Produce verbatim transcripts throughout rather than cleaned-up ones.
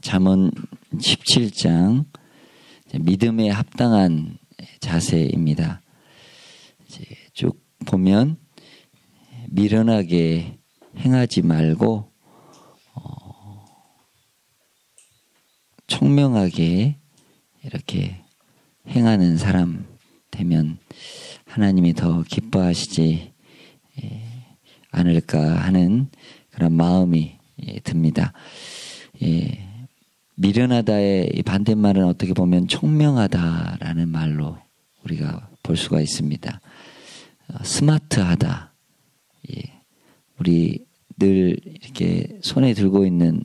잠언 십칠 장 믿음에 합당한 자세입니다. 이제 쭉 보면 미련하게 행하지 말고 어, 총명하게 이렇게 행하는 사람 되면 하나님이 더 기뻐하시지 않을까 하는 그런 마음이 듭니다. 예, 미련하다의 반대말은 어떻게 보면 총명하다라는 말로 우리가 볼 수가 있습니다. 어, 스마트하다. 예, 우리 늘 이렇게 손에 들고 있는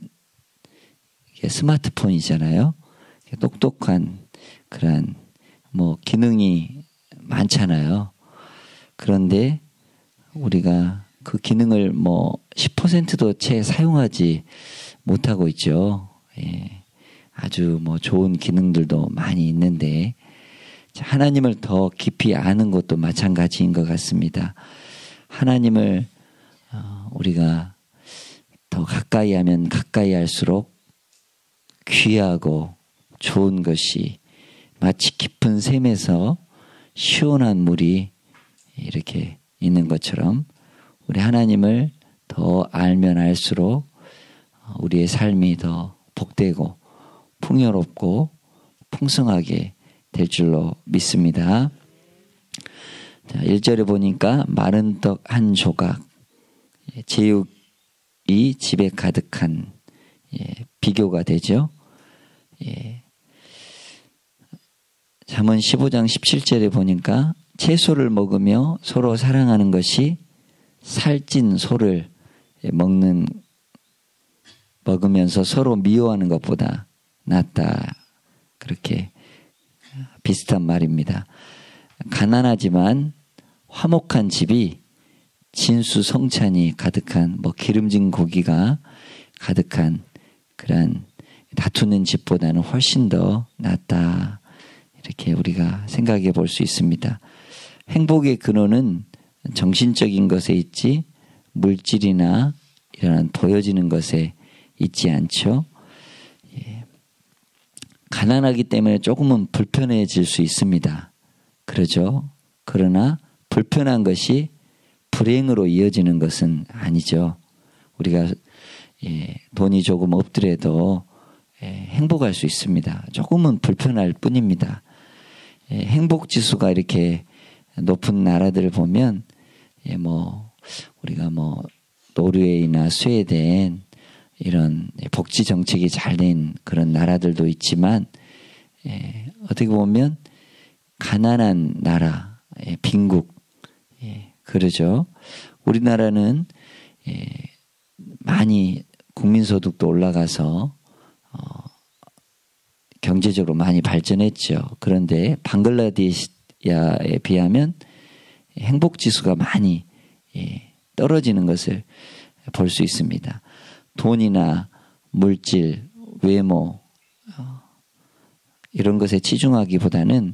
스마트폰이잖아요. 똑똑한 그런 뭐 기능이 많잖아요. 그런데 우리가 그 기능을 뭐 십 퍼센트도 채 사용하지 못하고 있죠. 예, 아주 뭐 좋은 기능들도 많이 있는데 하나님을 더 깊이 아는 것도 마찬가지인 것 같습니다. 하나님을 어, 우리가 더 가까이 하면 가까이 할수록 귀하고 좋은 것이 마치 깊은 샘에서 시원한 물이 이렇게 있는 것처럼 우리 하나님을 더 알면 알수록 우리의 삶이 더 복되고 풍요롭고 풍성하게 될 줄로 믿습니다. 자, 일 절에 보니까 마른 떡 한 조각, 제육이 집에 가득한 예, 비교가 되죠. 예. 잠언 십오 장 십칠 절에 보니까 채소를 먹으며 서로 사랑하는 것이 살찐 소를 먹는 먹으면서 서로 미워하는 것보다 낫다. 그렇게 비슷한 말입니다. 가난하지만 화목한 집이 진수성찬이 가득한 뭐 기름진 고기가 가득한 그런 다투는 집보다는 훨씬 더 낫다. 이렇게 우리가 생각해 볼 수 있습니다. 행복의 근원은 정신적인 것에 있지 물질이나 이런 보여지는 것에 있지 않죠. 예. 가난하기 때문에 조금은 불편해질 수 있습니다. 그러죠. 그러나 불편한 것이 불행으로 이어지는 것은 아니죠. 우리가 예, 돈이 조금 없더라도 예, 행복할 수 있습니다. 조금은 불편할 뿐입니다. 예, 행복 지수가 이렇게 높은 나라들을 보면 예, 뭐 우리가 뭐 노르웨이나 스웨덴 이런 복지 정책이 잘 된 그런 나라들도 있지만 예, 어떻게 보면 가난한 나라, 예, 빈국 예, 그러죠. 우리나라는 예, 많이 국민소득도 올라가서 어, 경제적으로 많이 발전했죠. 그런데 방글라데시아에 비하면 행복지수가 많이 예, 떨어지는 것을 볼 수 있습니다. 돈이나 물질, 외모 어, 이런 것에 치중하기보다는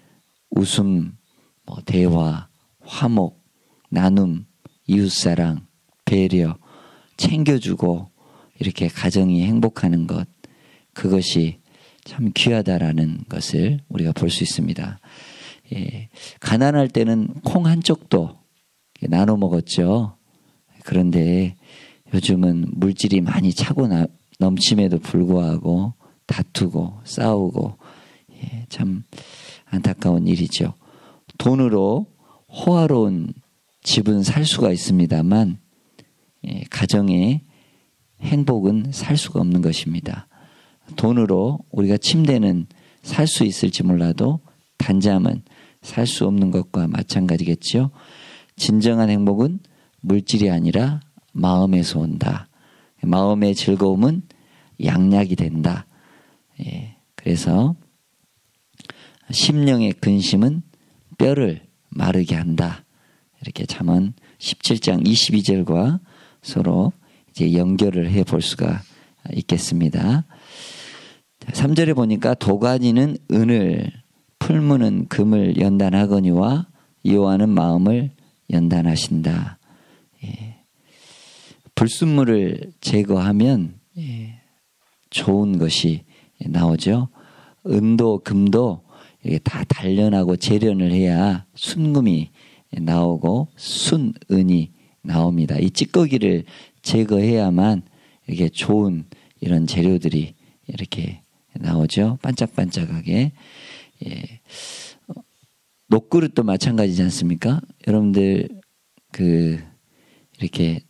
웃음, 뭐 대화, 화목, 나눔, 이웃사랑, 배려, 챙겨주고 이렇게 가정이 행복하는 것, 그것이 참 귀하다라는 것을 우리가 볼 수 있습니다. 예, 가난할 때는 콩 한 쪽도 나눠 먹었죠. 그런데 요즘은 물질이 많이 차고 나, 넘침에도 불구하고 다투고 싸우고 예, 참 안타까운 일이죠. 돈으로 호화로운 집은 살 수가 있습니다만 예, 가정의 행복은 살 수가 없는 것입니다. 돈으로 우리가 침대는 살 수 있을지 몰라도 단잠은 살 수 없는 것과 마찬가지겠죠. 진정한 행복은 물질이 아니라 마음에서 온다. 마음의 즐거움은 양약이 된다. 예, 그래서 심령의 근심은 뼈를 마르게 한다. 이렇게 잠언 십칠 장 이십이 절과 서로 이제 연결을 해 볼 수가 있겠습니다. 삼 절에 보니까 도가니는 은을, 풀무는 금을 연단하거니와 여호와는 마음을 연단하신다. 예. 불순물을 제거하면 예. 좋은 것이 나오죠. 은도 금도 이게 다 단련하고 재련을 해야 순금이 나오고 순은이 나옵니다. 이 찌꺼기를 제거해야만 이렇게 좋은 이런 재료들이 이렇게 나오죠. 반짝반짝하게. 예. 녹그릇도 마찬가지지 않습니까? 여러분들 그 이렇게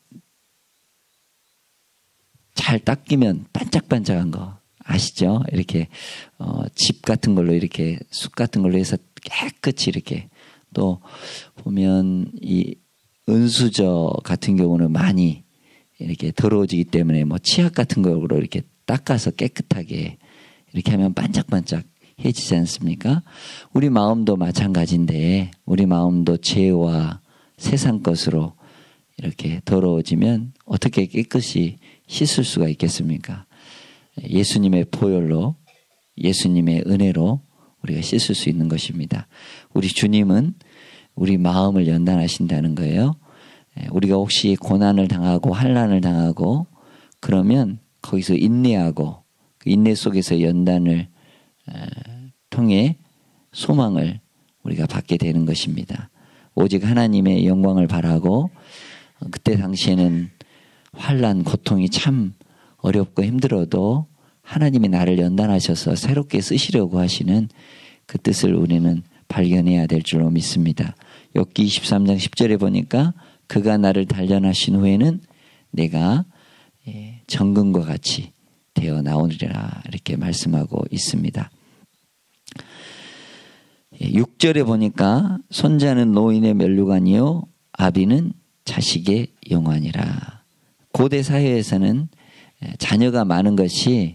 잘 닦이면 반짝반짝한 거 아시죠? 이렇게 어, 집 같은 걸로 이렇게 숯 같은 걸로 해서 깨끗이 이렇게 또 보면 이 은수저 같은 경우는 많이 이렇게 더러워지기 때문에 뭐 치약 같은 걸로 이렇게 닦아서 깨끗하게 이렇게 하면 반짝반짝해지지 않습니까? 우리 마음도 마찬가지인데 우리 마음도 죄와 세상 것으로 이렇게 더러워지면 어떻게 깨끗이 씻을 수가 있겠습니까? 예수님의 보혈로 예수님의 은혜로 우리가 씻을 수 있는 것입니다. 우리 주님은 우리 마음을 연단하신다는 거예요. 우리가 혹시 고난을 당하고 환난을 당하고 그러면 거기서 인내하고 그 인내 속에서 연단을 통해 소망을 우리가 받게 되는 것입니다. 오직 하나님의 영광을 바라고 그때 당시에는 환난 고통이 참 어렵고 힘들어도 하나님이 나를 연단하셔서 새롭게 쓰시려고 하시는 그 뜻을 우리는 발견해야 될 줄로 믿습니다. 욥기 이십삼 장 십 절에 보니까 그가 나를 단련하신 후에는 내가 정금과 같이 되어 나오리라 이렇게 말씀하고 있습니다. 육 절에 보니까 손자는 노인의 면류관이요 아비는 자식의 영환이라. 고대 사회에서는 자녀가 많은 것이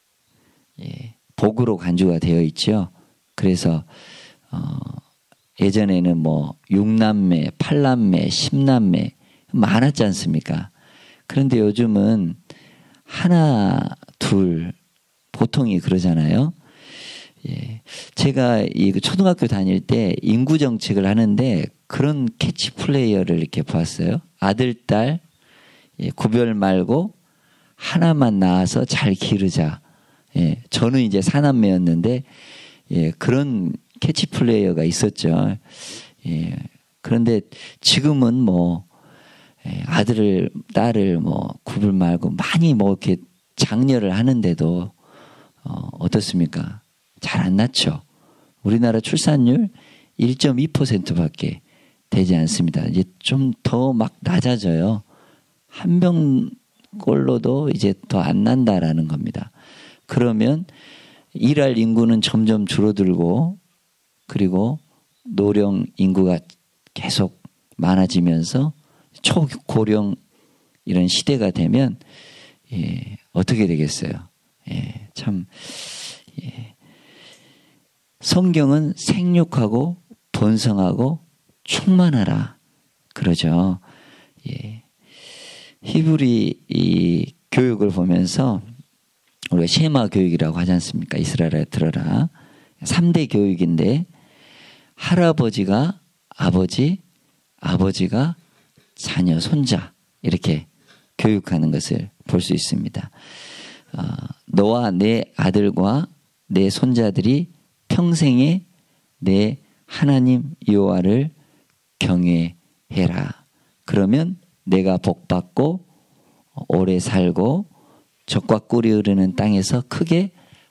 복으로 간주가 되어 있죠. 그래서 어 예전에는 뭐 육남매, 팔남매, 십남매 많았지 않습니까? 그런데 요즘은 하나, 둘 보통이 그러잖아요. 예. 제가 이 초등학교 다닐 때 인구 정책을 하는데 그런 캐치플레이어를 이렇게 봤어요. 아들, 딸 예, 구별 말고 하나만 낳아서 잘 기르자. 예, 저는 이제 사남매였는데 예, 그런 캐치플레이어가 있었죠. 예, 그런데 지금은 뭐 예, 아들을 딸을 뭐 구별 말고 많이 뭐 이렇게 장려를 하는데도 어, 어떻습니까? 잘 안 낳죠. 우리나라 출산율 일 점 이 퍼센트밖에 되지 않습니다. 이제 좀 더 막 낮아져요. 한 명꼴로도 이제 더 안 난다라는 겁니다. 그러면 일할 인구는 점점 줄어들고 그리고 노령 인구가 계속 많아지면서 초고령 이런 시대가 되면 예, 어떻게 되겠어요? 예, 참 예. 성경은 생육하고 번성하고 충만하라 그러죠. 예. 히브리 이 교육을 보면서 우리가 셰마 교육이라고 하지 않습니까? 이스라엘에 들어라. 삼 대 교육인데 할아버지가 아버지, 아버지가 자녀, 손자 이렇게 교육하는 것을 볼 수 있습니다. 어, 너와 내 아들과 내 손자들이 평생에 내 하나님 여호와를 경외해라. 그러면 내가 복받고 오래 살고 젖과 꿀이 흐르는 땅에서 크게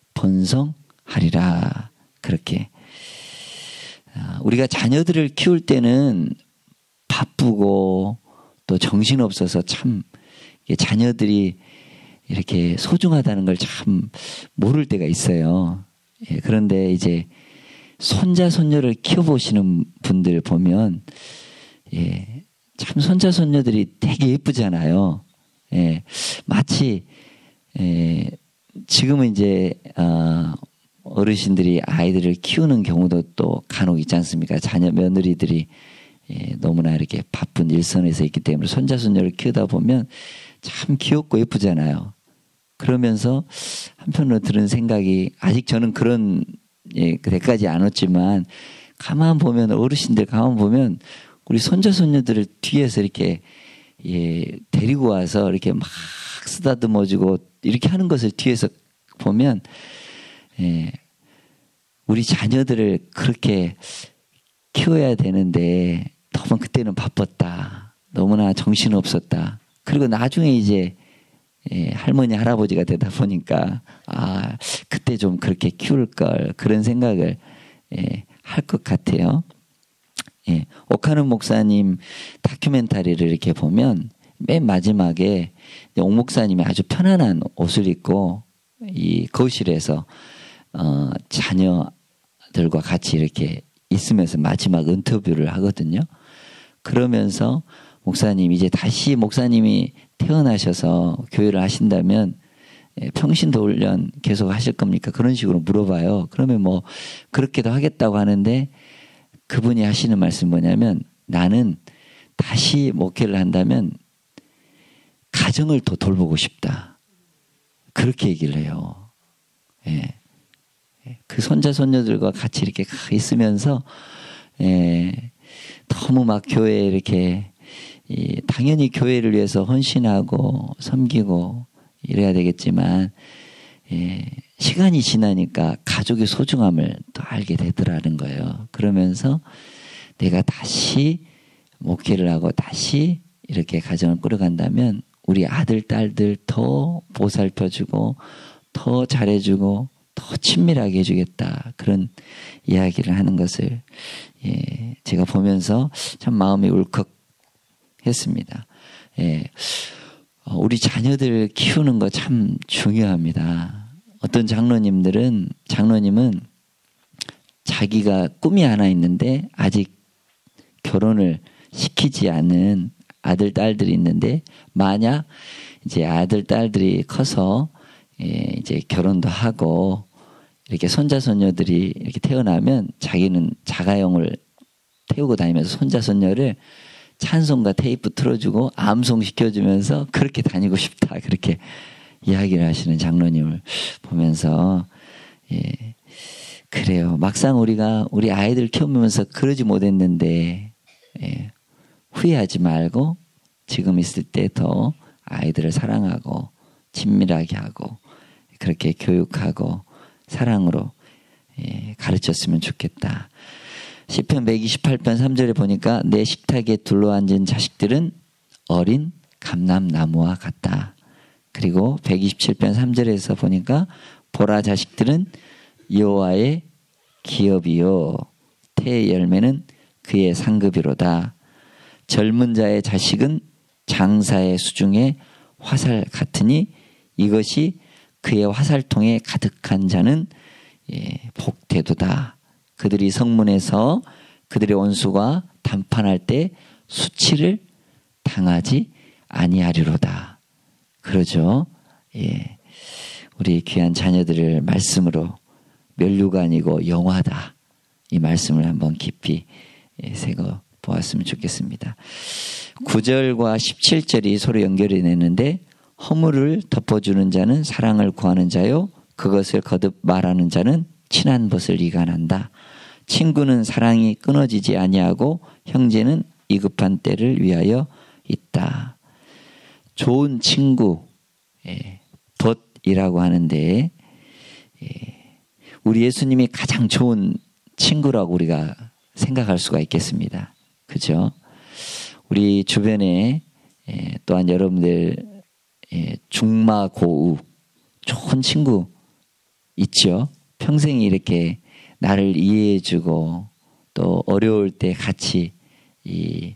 번성하리라. 그렇게 우리가 자녀들을 키울 때는 바쁘고 또 정신없어서 참 자녀들이 이렇게 소중하다는 걸 참 모를 때가 있어요. 예, 그런데 이제 손자 손녀를 키워보시는 분들 보면 예, 참 손자 손녀들이 되게 예쁘잖아요. 예, 마치 예, 지금은 이제 어, 어르신들이 아이들을 키우는 경우도 또 간혹 있지 않습니까? 자녀 며느리들이 예, 너무나 이렇게 바쁜 일선에서 있기 때문에 손자 손녀를 키우다 보면 참 귀엽고 예쁘잖아요. 그러면서 한편으로 들은 생각이 아직 저는 그런 예, 그때까지 안 왔지만 가만 보면 어르신들 가만 보면 우리 손자 손녀들을 뒤에서 이렇게 예, 데리고 와서 이렇게 막 쓰다듬어주고 이렇게 하는 것을 뒤에서 보면 예, 우리 자녀들을 그렇게 키워야 되는데 너무 그때는 바빴다. 너무나 정신없었다. 그리고 나중에 이제 예, 할머니 할아버지가 되다 보니까 아 그때 좀 그렇게 키울 걸 그런 생각을 예, 할 것 같아요. 예, 오카는 목사님 다큐멘터리를 이렇게 보면 맨 마지막에 옥 목사님이 아주 편안한 옷을 입고 이 거실에서 어, 자녀들과 같이 이렇게 있으면서 마지막 인터뷰를 하거든요. 그러면서 목사님 이제 다시 목사님이 태어나셔서 교회를 하신다면 평신도 훈련 계속 하실 겁니까? 그런 식으로 물어봐요. 그러면 뭐 그렇게도 하겠다고 하는데 그분이 하시는 말씀 뭐냐면 나는 다시 목회를 한다면 가정을 더 돌보고 싶다. 그렇게 얘기를 해요. 예. 그 손자 손녀들과 같이 이렇게 있으면서 예. 너무 막 교회에 이렇게 이 당연히 교회를 위해서 헌신하고 섬기고 이래야 되겠지만 예, 시간이 지나니까 가족의 소중함을 또 알게 되더라는 거예요. 그러면서 내가 다시 목회를 하고 다시 이렇게 가정을 꾸려간다면 우리 아들, 딸들 더 보살펴주고 더 잘해주고 더 친밀하게 해주겠다. 그런 이야기를 하는 것을 예, 제가 보면서 참 마음이 울컥했습니다. 예, 우리 자녀들 키우는 거 참 중요합니다. 어떤 장로님들은 장로님은 자기가 꿈이 하나 있는데 아직 결혼을 시키지 않은 아들 딸들이 있는데 만약 이제 아들 딸들이 커서 예, 이제 결혼도 하고 이렇게 손자 손녀들이 이렇게 태어나면 자기는 자가용을 태우고 다니면서 손자 손녀를 찬송가 테이프 틀어주고 암송 시켜주면서 그렇게 다니고 싶다. 그렇게 이야기를 하시는 장로님을 보면서 예, 그래요. 막상 우리가 우리 아이들 키우면서 그러지 못했는데 예, 후회하지 말고 지금 있을 때 더 아이들을 사랑하고 친밀하게 하고 그렇게 교육하고 사랑으로 예, 가르쳤으면 좋겠다. 시편 백이십팔 편 삼 절에 보니까 내 식탁에 둘러앉은 자식들은 어린 감람나무와 같다. 그리고 백이십칠 편 삼 절에서 보니까 보라 자식들은 여호와의 기업이요 태의 열매는 그의 상급이로다. 젊은 자의 자식은 장사의 수중에 화살 같으니 이것이 그의 화살통에 가득한 자는 예, 복되도다. 그들이 성문에서 그들의 원수가 담판할 때 수치를 당하지 아니하리로다. 그러죠. 예, 우리 귀한 자녀들을 말씀으로 면류가 아니고 영화다. 이 말씀을 한번 깊이 예, 새거 보았으면 좋겠습니다. 구 절과 십칠 절이 서로 연결이 되는데 허물을 덮어주는 자는 사랑을 구하는 자요 그것을 거듭 말하는 자는 친한 벗을 이간한다. 친구는 사랑이 끊어지지 아니하고 형제는 위급한 때를 위하여 있다. 좋은 친구 예, 덫이라고 하는데 예, 우리 예수님이 가장 좋은 친구라고 우리가 생각할 수가 있겠습니다. 그죠? 우리 주변에 예, 또한 여러분들 예, 중마고우 좋은 친구 있죠? 평생 이렇게 나를 이해해주고 또 어려울 때 같이 이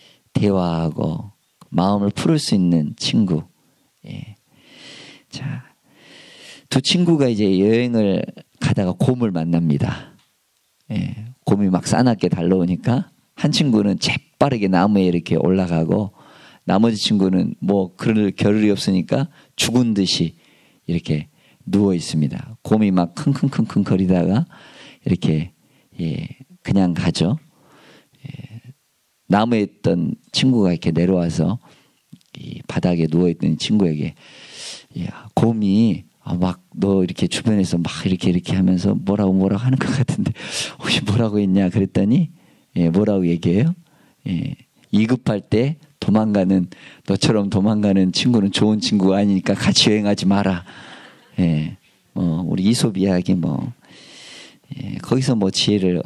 대화하고 마음을 풀을 수 있는 친구. 예. 자, 두 친구가 이제 여행을 가다가 곰을 만납니다. 예. 곰이 막 싸납게 달려오니까 한 친구는 재빠르게 나무에 이렇게 올라가고 나머지 친구는 뭐 그럴 겨를이 없으니까 죽은 듯이 이렇게 누워 있습니다. 곰이 막 킁킁킁킁 거리다가 이렇게 예, 그냥 가죠. 예, 나무에 있던 친구가 이렇게 내려와서 이 바닥에 누워 있던 친구에게 야, 곰이 아, 막 너 이렇게 주변에서 막 이렇게 이렇게 하면서 뭐라고 뭐라고 하는 것 같은데 혹시 뭐라고 했냐 그랬더니 예, 뭐라고 얘기해요? 예, 위급할 때 도망가는 너처럼 도망가는 친구는 좋은 친구가 아니니까 같이 여행하지 마라. 예, 뭐 우리 이솝 이야기 뭐 예, 거기서 뭐 지혜를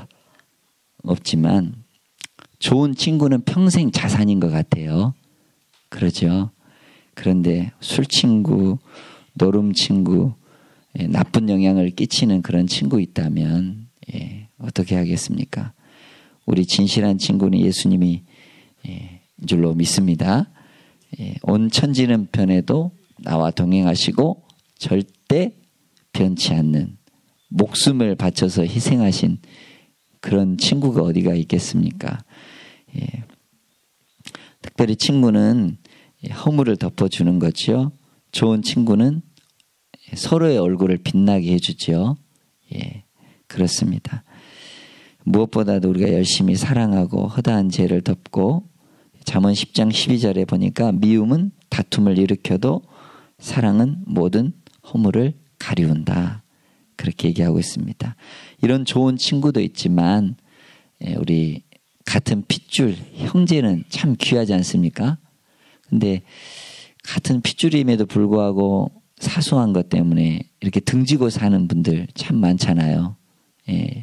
없지만 좋은 친구는 평생 자산인 것 같아요. 그러죠. 그런데 술 친구, 노름 친구, 예, 나쁜 영향을 끼치는 그런 친구 있다면 예, 어떻게 하겠습니까? 우리 진실한 친구는 예수님이 예, 줄로 믿습니다. 예, 온 천지는 변해도 나와 동행하시고 절대 변치 않는 목숨을 바쳐서 희생하신 그런 친구가 어디가 있겠습니까? 예. 특별히 친구는 허물을 덮어주는 거죠. 좋은 친구는 서로의 얼굴을 빛나게 해주죠. 예, 그렇습니다. 무엇보다도 우리가 열심히 사랑하고 허다한 죄를 덮고 잠언 십 장 십이 절에 보니까 미움은 다툼을 일으켜도 사랑은 모든 허물을 가리운다. 그렇게 얘기하고 있습니다. 이런 좋은 친구도 있지만 우리 같은 핏줄 형제는 참 귀하지 않습니까? 근데 같은 핏줄임에도 불구하고 사소한 것 때문에 이렇게 등지고 사는 분들 참 많잖아요. 예.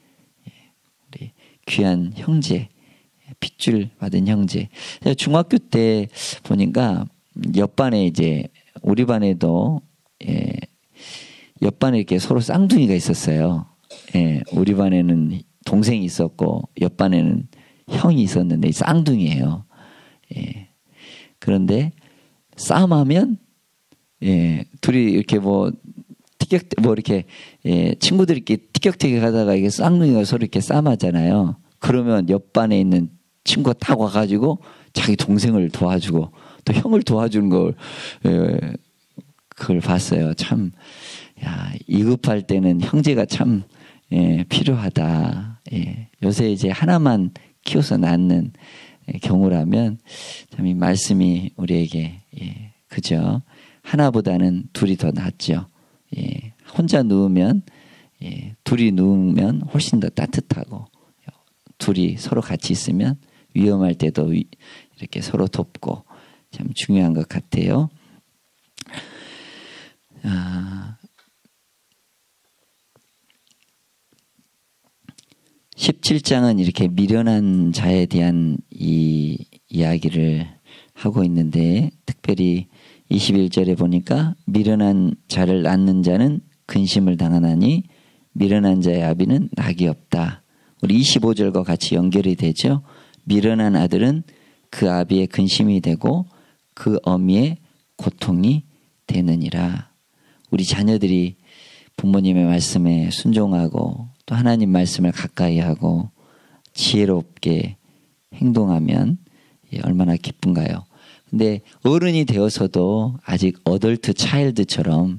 우리 귀한 형제, 핏줄 받은 형제. 중학교 때 보니까 옆반에 이제 우리 반에도 예, 옆반에 이렇게 서로 쌍둥이가 있었어요. 예, 우리 반에는 동생이 있었고 옆반에는 형이 있었는데 쌍둥이에요. 예. 그런데 싸움하면 예, 둘이 이렇게 뭐 티격 뭐 이렇게 예, 친구들끼리 티격태격 하다가 이게 쌍둥이가 서로 이렇게 싸움하잖아요. 그러면 옆반에 있는 친구가 딱 와가지고 자기 동생을 도와주고 또 형을 도와주는 걸 예, 그걸 봤어요. 참 야, 이급할 때는 형제가 참 예, 필요하다. 예, 요새 이제 하나만 키워서 낳는 경우라면 참 이 말씀이 우리에게 예, 그죠? 하나보다는 둘이 더 낫죠. 예, 혼자 누우면 예, 둘이 누우면 훨씬 더 따뜻하고 둘이 서로 같이 있으면 위험할 때도 이렇게 서로 돕고 참 중요한 것 같아요. 아, 십칠 장은 이렇게 미련한 자에 대한 이 이야기를 하고 있는데 특별히 이십일 절에 보니까 미련한 자를 낳는 자는 근심을 당하나니 미련한 자의 아비는 낙이 없다. 우리 이십오 절과 같이 연결이 되죠. 미련한 아들은 그 아비의 근심이 되고 그 어미의 고통이 되느니라. 우리 자녀들이 부모님의 말씀에 순종하고 또 하나님 말씀을 가까이 하고 지혜롭게 행동하면 얼마나 기쁜가요? 근데 어른이 되어서도 아직 어덜트 차일드처럼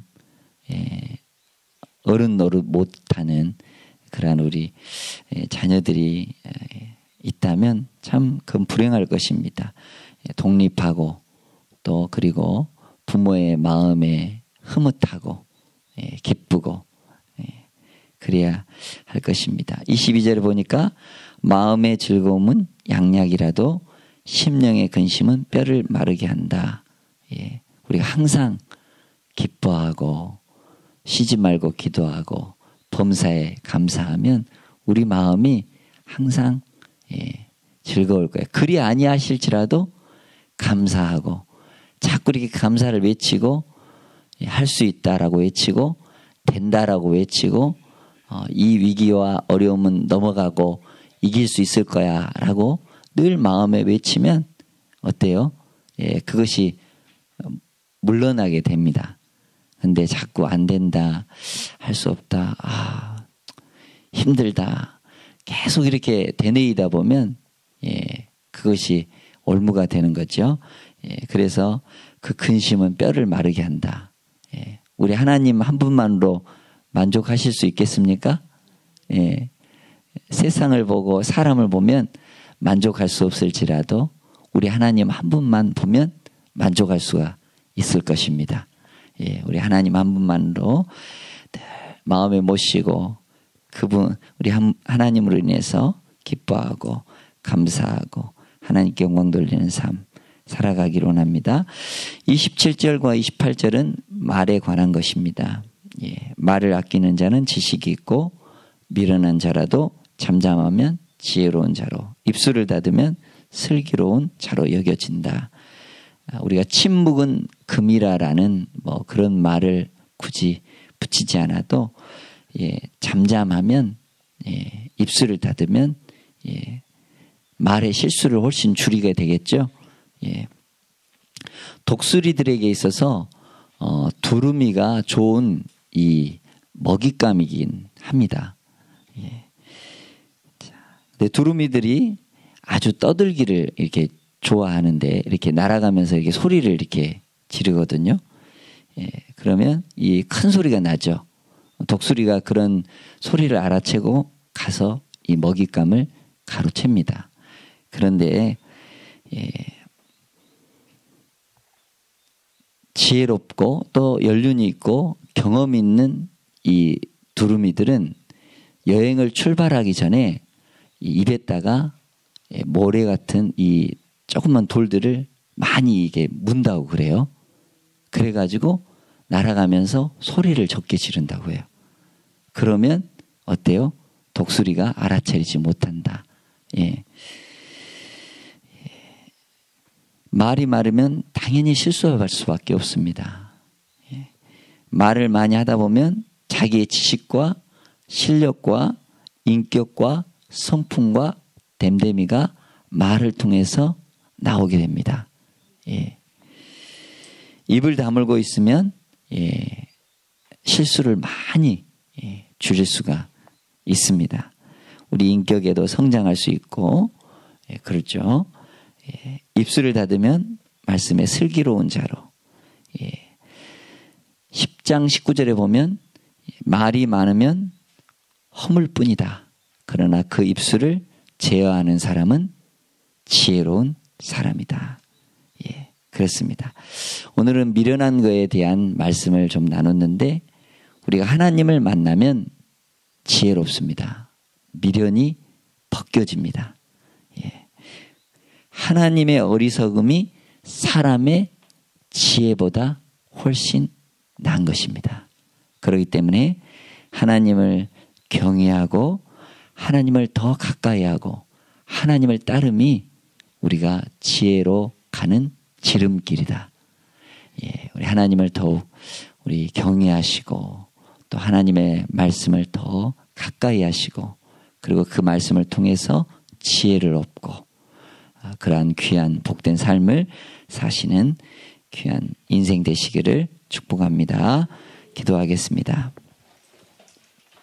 어른 노릇 못하는 그러한 우리 자녀들이 있다면 참 그건 불행할 것입니다. 독립하고 또 그리고 부모의 마음에 흐뭇하고 기쁘고 그래야 할 것입니다. 이십이 절에 보니까 마음의 즐거움은 양약이라도 심령의 근심은 뼈를 마르게 한다. 예, 우리가 항상 기뻐하고 쉬지 말고 기도하고 범사에 감사하면 우리 마음이 항상 예, 즐거울 거예요. 그리 아니하실지라도 감사하고 자꾸 이렇게 감사를 외치고 예, 할 수 있다라고 외치고 된다라고 외치고 어, 이 위기와 어려움은 넘어가고 이길 수 있을 거야 라고 늘 마음에 외치면 어때요? 예, 그것이 물러나게 됩니다. 근데 자꾸 안 된다, 할 수 없다, 아, 힘들다. 계속 이렇게 되뇌이다 보면 예, 그것이 올무가 되는 거죠. 예, 그래서 그 근심은 뼈를 마르게 한다. 예, 우리 하나님 한 분만으로 만족하실 수 있겠습니까? 예, 세상을 보고 사람을 보면 만족할 수 없을지라도 우리 하나님 한 분만 보면 만족할 수가 있을 것입니다. 예, 우리 하나님 한 분만으로 마음에 모시고 그분 우리 하나님으로 인해서 기뻐하고 감사하고 하나님께 영광 돌리는 삶 살아가기를 원합니다. 이십칠 절과 이십팔 절은 말에 관한 것입니다. 예, 말을 아끼는 자는 지식이 있고 미련한 자라도 잠잠하면 지혜로운 자로, 입술을 닫으면 슬기로운 자로 여겨진다. 우리가 침묵은 금이라라는 뭐 그런 말을 굳이 붙이지 않아도 예, 잠잠하면 예, 입술을 닫으면 예, 말의 실수를 훨씬 줄이게 되겠죠. 예. 독수리들에게 있어서 어, 두루미가 좋은 이 먹잇감이긴 합니다. 예. 자, 근데 두루미들이 아주 떠들기를 이렇게 좋아하는데 이렇게 날아가면서 이렇게 소리를 이렇게 지르거든요. 예. 그러면 이 큰 소리가 나죠. 독수리가 그런 소리를 알아채고 가서 이 먹잇감을 가로챕니다. 그런데 예, 지혜롭고 또 연륜이 있고 경험 있는 이 두루미들은 여행을 출발하기 전에 이 입에다가 모래 같은 이 조그만 돌들을 많이 이게 문다고 그래요. 그래가지고 날아가면서 소리를 적게 지른다고 해요. 그러면 어때요? 독수리가 알아차리지 못한다. 예. 말이 많으면 당연히 실수할 수밖에 없습니다. 예. 말을 많이 하다 보면 자기의 지식과 실력과 인격과 성품과 됨됨이가 말을 통해서 나오게 됩니다. 예. 입을 다물고 있으면 예. 실수를 많이 예. 줄일 수가 있습니다. 우리 인격에도 성장할 수 있고 예. 그렇죠. 예. 입술을 닫으면 말씀에 슬기로운 자로. 예. 십 장 십구 절에 보면 말이 많으면 허물 뿐이다. 그러나 그 입술을 제어하는 사람은 지혜로운 사람이다. 예, 그렇습니다. 오늘은 미련한 거에 대한 말씀을 좀 나눴는데 우리가 하나님을 만나면 지혜롭습니다. 미련이 벗겨집니다. 예. 하나님의 어리석음이 사람의 지혜보다 훨씬 나은 것입니다. 그렇기 때문에 하나님을 경외하고 하나님을 더 가까이 하고 하나님을 따름이 우리가 지혜로 가는 지름길이다. 예, 우리 하나님을 더욱 우리 경외하시고 또 하나님의 말씀을 더 가까이 하시고 그리고 그 말씀을 통해서 지혜를 얻고 그러한 귀한 복된 삶을 사시는 귀한 인생 되시기를 축복합니다. 기도하겠습니다.